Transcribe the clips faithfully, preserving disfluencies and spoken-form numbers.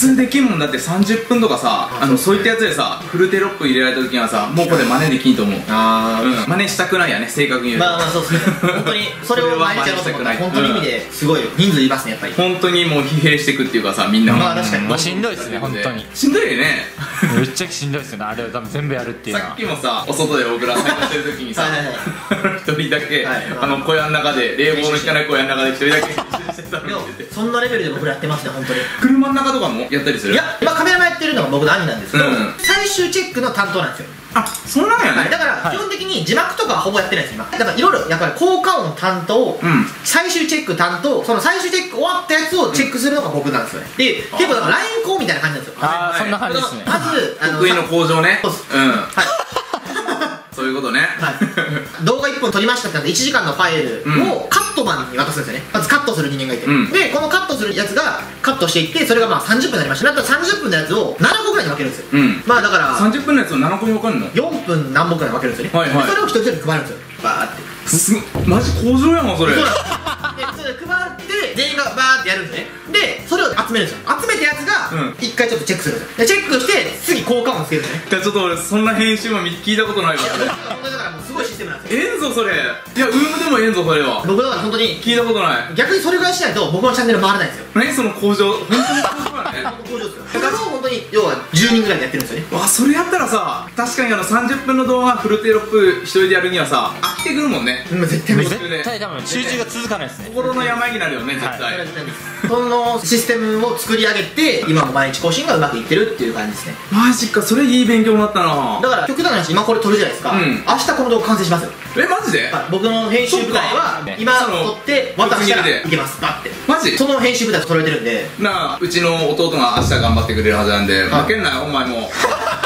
通できんもんだってさんじゅっぷんとかさ、あのそういったやつでさフルテロップ入れられた時にはさ、もうこれ真似できんと思う。ああ、真似したくないやね、正確に言うと。 まあまあそうですね、本当にそれを毎日やろうと思ったら本当に意味ですごい人数いますね、やっぱり。 本当にもう疲弊していくっていうかさ、みんなも。 まあ確かに、 まあしんどいですね、本当にしんどいよね。 めっちゃしんどいですよね、あれを多分全部やるっていうのは。 さっきもさ、お外で僕ら参加してる時にさ、一人だけはいあの小屋の中で、冷房の効かない小屋の中で一人だけ練習してたの見てて、 そんなレベルで僕らやってますね、本当に。 車の中とかもやったりする？ いや、まあカメラマンやってるのが僕の兄なんですけど、 うん、 最終チェックの担当なんですよ。 あ、そうなんやね。 だから基本的に字幕とかはほぼやってないです今。だからいろいろやっぱり効果音担当、 うん、 最終チェック担当、その最終チェック終わったやつをチェックするのが僕なんですよね。で、結構だからライン校みたいな感じなんですよ。 ああ、そんな感じですね。 まず得意の向上ね。 そうです。 うん、 はい、 そういうことね。 はい、動画いっぽん撮りましたってなっていちじかんのファイルをカットマンに渡すんですよね。まずカットする人間がいて、うん、でこのカットするやつがカットしていって、それがまあさんじゅっぷんになりました。なんとさんじゅっぷんのやつをななこぐらいに分けるんですよ、うん、まあだからさんじゅっぷんのやつをななこに分かるの？ よんぷん何本くらいに分けるんですよね、はいはい、それを一人一人配るんですよ、バーって。 すマジ工場やもんそれ。 そうなんです。でそれ配って全員がバーってやるんですね。でそれを集めるんですよ。集めたやつが一回ちょっとチェックするんですよ。でチェックして次効果音つけるんですね。 いやちょっと俺そんな編集も聞いたことないわ。 本当にだからもうすごいシステムなんですよ。 ええんぞそれ。いやウームでもええんぞそれは。 僕だから本当に聞いたことない。 逆にそれぐらいしないと僕のチャンネル回らないんですよ。 何その工場、本当に工場だね。 工場ですよ。それを本当に要はじゅうにんぐらいでやってるんですよね。 わ、それやったらさ、確かにあのさんじゅっぷんの動画フルテロップ一人でやるにはさ、飽きてくるもんね。 うん、絶対無理。 絶対多分集中が続かないですね。 心の病になるよね、絶対。 そのシステムを作り上げて今も毎日更新がうまくいってるっていう感じですね。 マジか、それいい勉強になったな。 だから極端な話、今これ撮るじゃないですか、明日この動画完成しますよ。 え、マジで？ 僕の編集部隊は今撮って渡したらいけます、バッて。マジ？その編集部隊と揃えてるんでなあ、うちの弟が明日頑張ってくれるはずなんで、負けんなよお前も。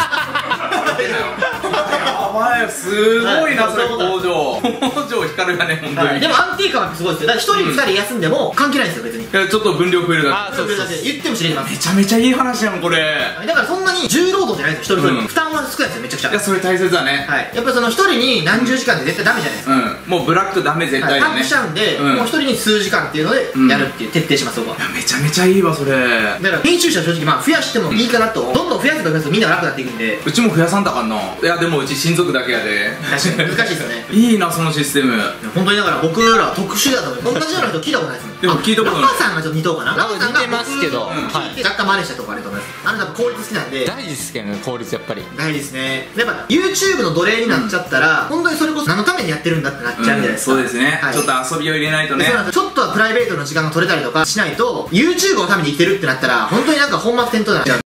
お前すごいな、それ工場工場光るがね、本当に。 でも安定感はすごいですよ。だからひとりふたり休んでも関係ないんですよ、別に。 いや、ちょっと分量増えるだけ。 言っても知れます。 めちゃめちゃいい話やもんこれ。 だからそんなに重労働じゃないですよ、一人一人。負担は少ないですよ、めちゃくちゃ。 いや、それ大切だね。 はい、やっぱりその一人に何十時間で絶対ダメじゃないですか。 うん、もうブラックダメ絶対タップしちゃうんで、もう一人に数時間っていうのでやるっていう徹底します、そこは。 いや、めちゃめちゃいいわそれ。 だから編集者は正直まあ増やしてもいいかなと、どんどん増やせば増やすとみんなが楽になっていくんで。 うちも増やさんだかんな。いやでもうち親族だけやで。 確かに難しいですよね。 いいなそのシステム。 本当にだから僕ら特殊だと思う。同じような人聞いたことないですもん。 でも聞いたことない。 ラパさんがちょっと似とうかな。ラパさんが似てますけど、 若干真似したとこあると思います。あなた効率好きなんで。 大事ですけどね、効率やっぱり大事ですね。やっぱ YouTube の奴隷になっちゃったら本当にそれこそ何のためにやってるんだってなっちゃうじゃないですか。 そうですね。ちょっと遊びを入れないとね。 ちょっとはプライベートの時間が取れたりとかしないと YouTube のために生きてるってなったら本当になんか本末転倒なんですよ。